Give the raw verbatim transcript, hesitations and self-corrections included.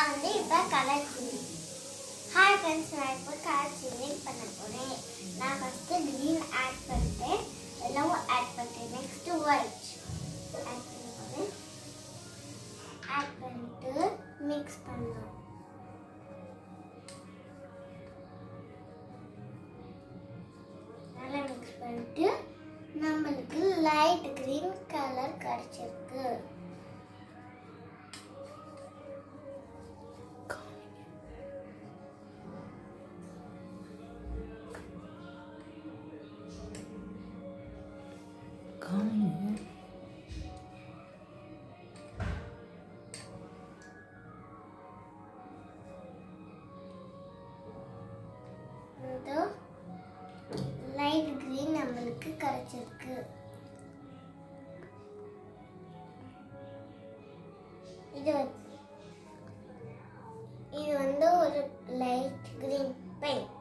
நான் வந்து இப்போ கலர் சீனி. ஹாய் ஃப்ரெண்ட்ஸ், நான் இப்போ கலர் சீனி பண்ண போகிறேன். நான் ஃபஸ்ட்டு க்ரீன் ஆட் பண்ணிட்டேன், எல்லோ ஆட் பண்ணிட்டேன், நெக்ஸ்ட்டு ஒயிட் ஆட் பண்ண போகிறேன். ஆட் பண்ணிட்டு மிக்ஸ் பண்ணலாம். நல்லா மிக்ஸ் பண்ணிட்டு நம்மளுக்கு லைட் க்ரீன் கலர் கிடைச்சிருக்கு. லைட் கிரீன் நம்மளுக்கு கிடைச்சிருக்கு. இது இது வந்து ஒரு லைட் கிரீன் பெயிண்ட்.